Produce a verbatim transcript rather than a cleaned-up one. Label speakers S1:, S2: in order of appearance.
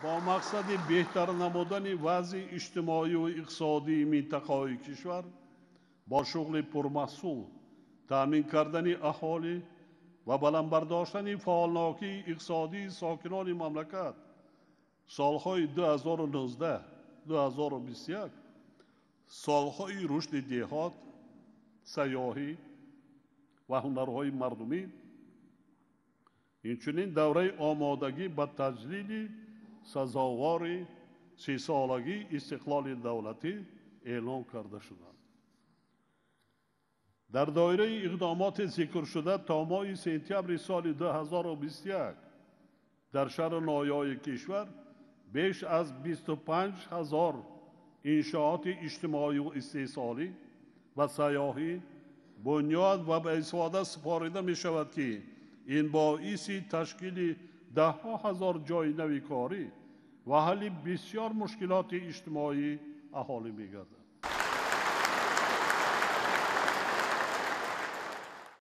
S1: با مقصد بهتر نمودن وضع اجتماعی و اقتصادی منطقه‌های کشور با شغل پرمحصول تامین کردن اهالی و بلند برداشتن فعالناکی اقتصادی ساکنان مملکت سالهای دو هزار و نوزده دو هزار و بیست و یک سالهای رشد دهات، سیاحی و هنرهای مردمی، اینچنین دوره آمادگی به تجلیل سزاوار سی سالگی استقلال دولتی اعلام کرده شدند. در دایره اقدامات ذکر شده تا ماه سپتامبر سال دو هزار و بیست و یک در شهر نایای کشور بیش از بیست و پنج هزار انشاءات اجتماعی و استحصالی و سیاحی بنیاد و به استفاده سپارده می شود که این باعث تشکیل ده ها هزار جای نوی کاری و حل بسیار مشکلات اجتماعی اهالی می گردد.